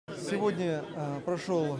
Сегодня прошел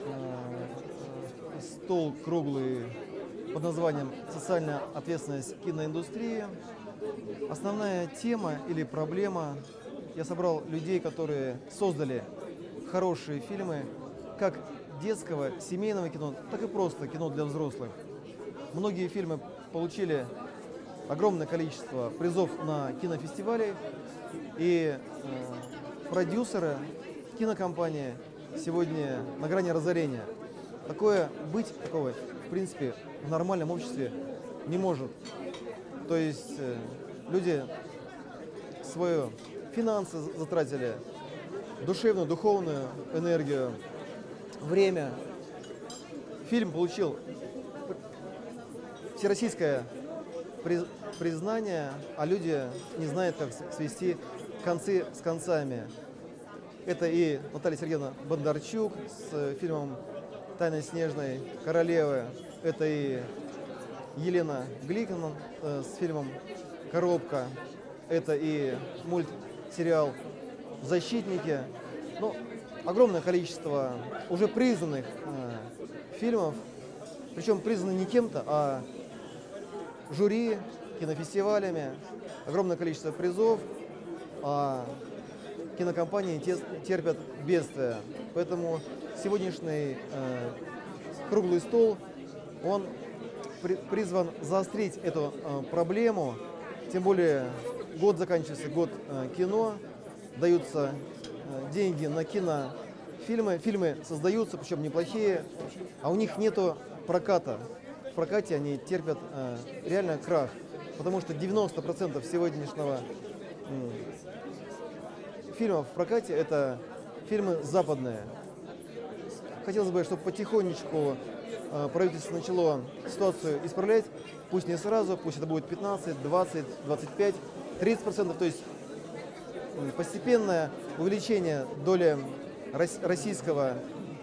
стол круглый под названием «Социальная ответственность киноиндустрии». Основная тема или проблема: я собрал людей, которые создали хорошие фильмы, как детского, семейного кино, так и просто кино для взрослых. Многие фильмы получили огромное количество призов на кинофестивале, и продюсеры, кинокомпании сегодня на грани разорения. Такое быть, такого, в принципе, в нормальном обществе не может. То есть люди свою финансы затратили, душевную, духовную энергию, время. Фильм получил всероссийское признание, а люди не знают, как свести концы с концами. Это и Наталья Сергеевна Бондарчук с фильмом «Тайна снежной королевы», это и Елена Гликман с фильмом «Коробка», это и мультсериал «Защитники». Ну, огромное количество уже признанных фильмов, причем признаны не кем-то, а жюри, кинофестивалями, огромное количество призов, а кинокомпании терпят бедствия. Поэтому сегодняшний круглый стол, он призван заострить эту проблему. Тем более год заканчивается, год кино, даются деньги на кинофильмы, фильмы создаются, причем неплохие, а у них нету проката. В прокате они терпят реально крах, потому что 90% сегодняшнего фильмов в прокате — это фильмы западные. Хотелось бы, чтобы потихонечку правительство начало ситуацию исправлять, пусть не сразу, пусть это будет 15, 20, 25, 30%, то есть постепенное увеличение доли российского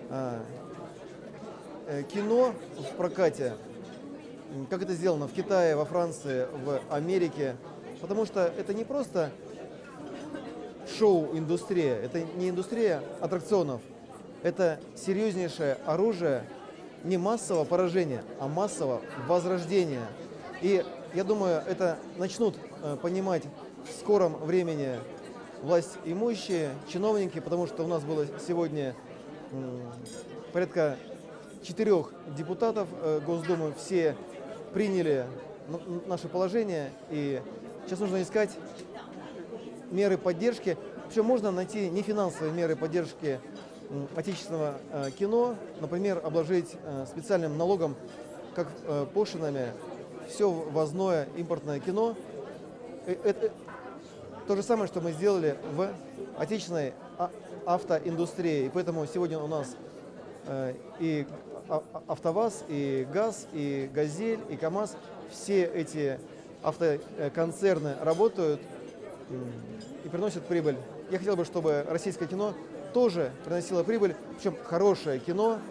кино в прокате, как это сделано в Китае, во Франции, в Америке, потому что это не просто шоу-индустрия, это не индустрия аттракционов, это серьезнейшее оружие не массового поражения, а массового возрождения. И я думаю, это начнут понимать в скором времени власть имущие, чиновники, потому что у нас было сегодня порядка 4 депутатов Госдумы, все приняли наше положение, и сейчас нужно искать меры поддержки. Причем можно найти нефинансовые меры поддержки отечественного кино, например, обложить специальным налогом, как пошлинами, все ввозное импортное кино. Это то же самое, что мы сделали в отечественной автоиндустрии. И поэтому сегодня у нас и АвтоВАЗ, и ГАЗ, и Газель, и КАМАЗ, все эти автоконцерны работают и приносят прибыль. Я хотел бы, чтобы российское кино тоже приносило прибыль, причем хорошее кино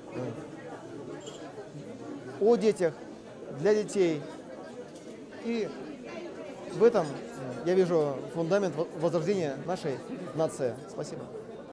о детях, для детей. И в этом я вижу фундамент возрождения нашей нации. Спасибо.